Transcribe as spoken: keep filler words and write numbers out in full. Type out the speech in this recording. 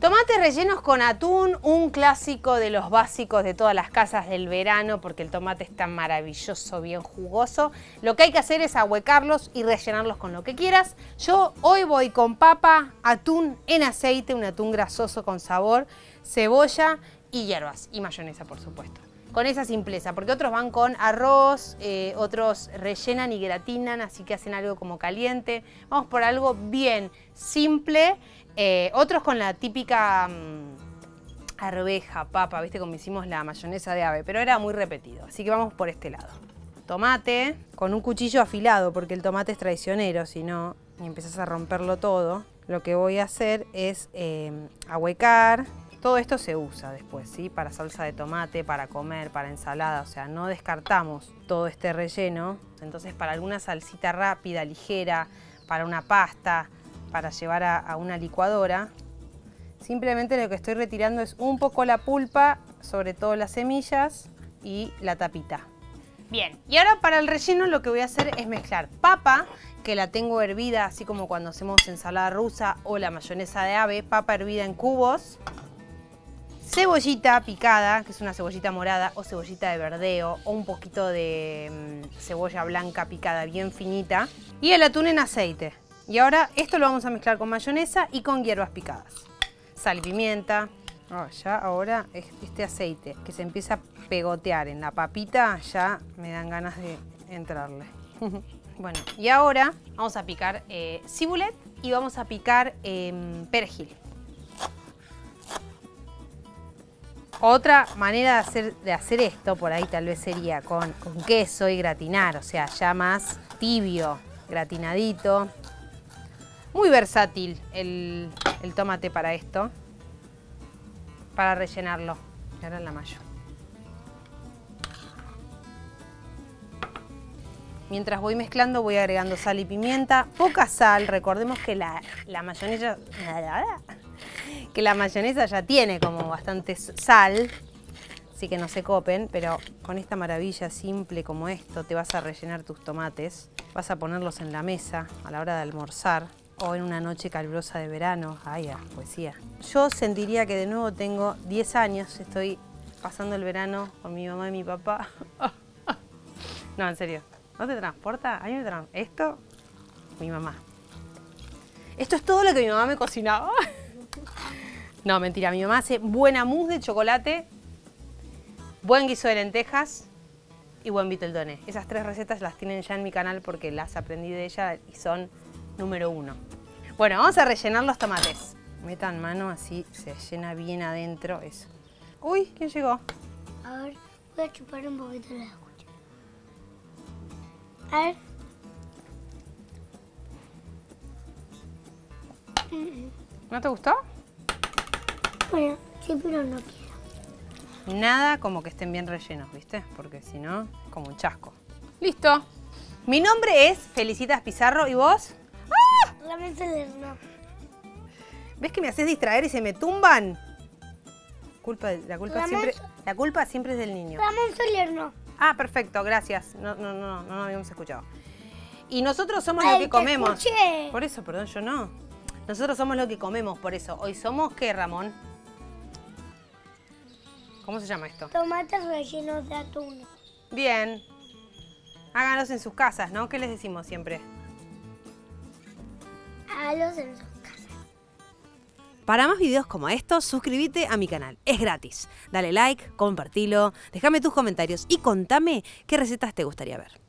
Tomates rellenos con atún, un clásico de los básicos de todas las casas del verano porque el tomate es tan maravilloso, bien jugoso. Lo que hay que hacer es ahuecarlos y rellenarlos con lo que quieras. Yo hoy voy con papa, atún en aceite, un atún grasoso con sabor, cebolla y hierbas y mayonesa, por supuesto. Con esa simpleza, porque otros van con arroz, eh, otros rellenan y gratinan, así que hacen algo como caliente. Vamos por algo bien simple. Eh, otros con la típica mmm, arveja, papa, ¿viste? Como hicimos la mayonesa de ave, pero era muy repetido. Así que vamos por este lado. Tomate con un cuchillo afilado, porque el tomate es traicionero, si no, y empezás a romperlo todo. Lo que voy a hacer es eh, ahuecar. Todo esto se usa después, ¿sí? Para salsa de tomate, para comer, para ensalada. O sea, no descartamos todo este relleno. Entonces, para alguna salsita rápida, ligera, para una pasta, para llevar a, a una licuadora, simplemente lo que estoy retirando es un poco la pulpa, sobre todo las semillas y la tapita. Bien, y ahora para el relleno lo que voy a hacer es mezclar papa, que la tengo hervida, así como cuando hacemos ensalada rusa o la mayonesa de ave, papa hervida en cubos, cebollita picada, que es una cebollita morada o cebollita de verdeo, o un poquito de mmm, cebolla blanca picada bien finita, y el atún en aceite. Y ahora esto lo vamos a mezclar con mayonesa y con hierbas picadas. Sal y pimienta. Oh, ya ahora este aceite que se empieza a pegotear en la papita, ya me dan ganas de entrarle. Bueno, y ahora vamos a picar eh, cibulet y vamos a picar eh, perejil. Otra manera de hacer, de hacer esto, por ahí tal vez sería con, con queso y gratinar, o sea, ya más tibio, gratinadito. Muy versátil el, el tomate para esto, para rellenarlo. Y ahora la mayo. Mientras voy mezclando voy agregando sal y pimienta, poca sal. Recordemos que la, la mayonesa, que la mayonesa ya tiene como bastante sal, así que no se copen, pero con esta maravilla simple como esto te vas a rellenar tus tomates, vas a ponerlos en la mesa a la hora de almorzar. O en una noche calurosa de verano. Ay, ah, poesía. Yo sentiría que de nuevo tengo diez años, estoy pasando el verano con mi mamá y mi papá. No, en serio. ¿No te transporta? A mí me transporta. Esto, mi mamá. Esto es todo lo que mi mamá me cocinaba. No, mentira. Mi mamá hace buena mousse de chocolate, buen guiso de lentejas y buen viteltoné. Esas tres recetas las tienen ya en mi canal porque las aprendí de ella y son número uno. Bueno, vamos a rellenar los tomates. Metan mano, así se llena bien adentro eso. Uy, ¿quién llegó? A ver, voy a chupar un poquito la escucha. A ver. ¿No te gustó? Bueno, sí, pero no quiero. Nada como que estén bien rellenos, ¿viste? Porque si no, como un chasco. ¡Listo! Mi nombre es Felicitas Pizarro, ¿y vos? La mesa del horno. ¿Ves que me haces distraer y se me tumban? Culpa, la, culpa la, siempre, la culpa siempre es del niño. Ramón Solerno. Ah, perfecto, gracias. No, no, no, no, no habíamos escuchado. Y nosotros somos Ay, lo que comemos. Escuché. Por eso, perdón, yo no. Nosotros somos lo que comemos, por eso. Hoy somos, ¿qué, Ramón? ¿Cómo se llama esto? Tomates rellenos de atún. Bien. Háganlos en sus casas, ¿no? ¿Qué les decimos siempre? Hágalos en sus casas. Para más videos como estos, suscríbete a mi canal. Es gratis. Dale like, compartilo, déjame tus comentarios y contame qué recetas te gustaría ver.